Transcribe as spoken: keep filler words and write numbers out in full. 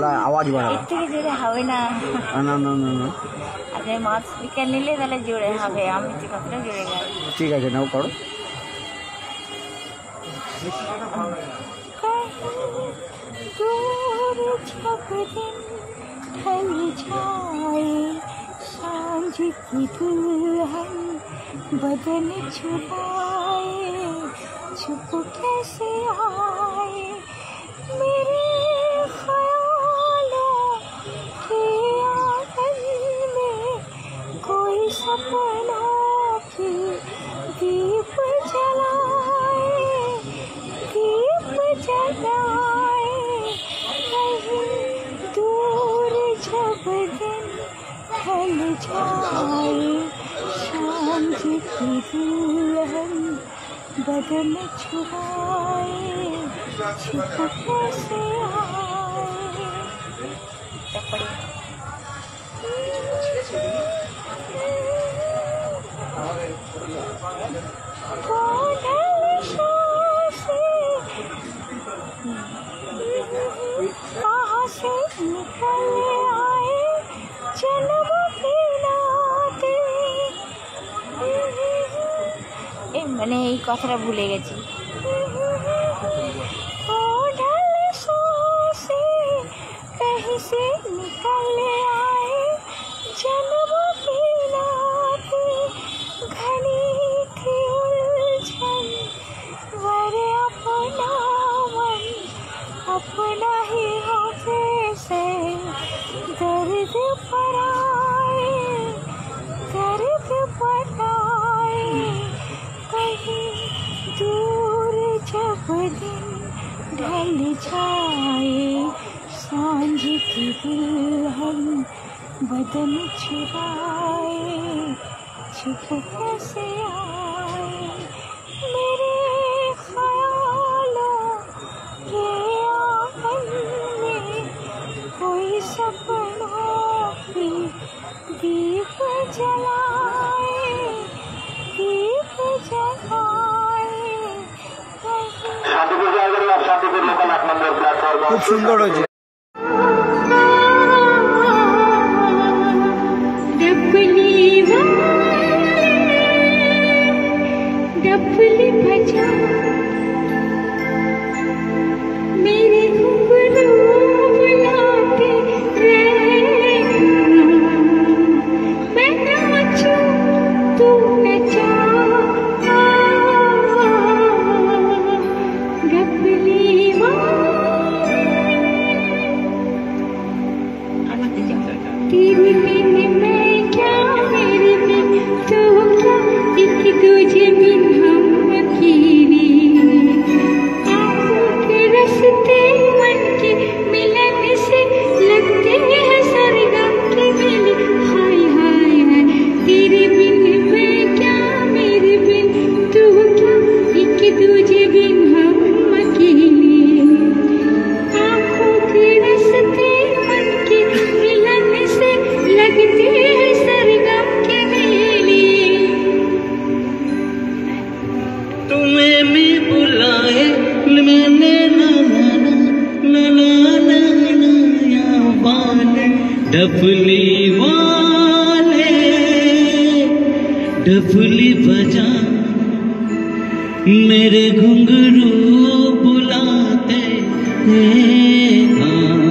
थोड़ा आवाज बढ़ा जुड़े हवे ना ना ना ना ना अरे मास स्पीकर ले ले তাহলে जुड़े हवे আমি ঠিক করে जुड़े गए ठीक है नाउ पढ़ो दूर जब दिन ढल जाए सांझ की दुल्हन बदन छुपाए छुप कैसे आए मेरे ख्यालों के आंगन में कोई सपनों की दीप जलाए दीप जलाए कहीं दूर जब दिन ढल जाए सांझ की दुल्हन बदन छुपाए छुप कैसे आए कहाँ से निकल आए जन्म के नाते ए मैंने এই কথাটা ভুলে গেছি कहीं से निकल आए जन्म की नाते घनी थी उलझन वर अपना मन अपना ही होते से दर्द पराए दर्द पराए कहीं दूर जब दिन ढल जाए सांझ की दुल्हन बदन छुपाए छुप कैसे आए मेरे ख्यालों के आंगन में कोई सपनों की दीप जलाए दीप जलाए खूब सुंदर हो डफली बजा मेरे घुंघरू बुलाते रहना मैं नाचूं तू नचा डफली तेरी बिन मैं क्या मेरी बिन तू क्या एक दूजे बिन हम अकेले आंखों के रस्ते मन के मिलन से लगते हैं सरगम के मेले हाय हाय हाय तेरे बिन मैं क्या मेरे बिन तू क्या एक दूजे बिन हम अकेले आंखों के रस्ते मन के मिलन से लगते हैं सरगम के मेले तुम्हें भी बुलाए मैंने ना ना ना ना ना या वाले डफली वाले डफली बजा मेरे घुंघरू बुलाते हैं।